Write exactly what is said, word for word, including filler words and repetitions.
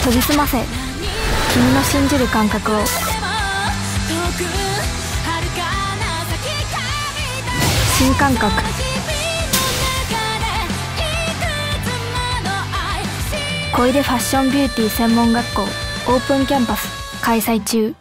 研ぎ澄ませ君の信じる感覚を。新感覚小出ファッションビューティー専門学校オープンキャンパス開催中。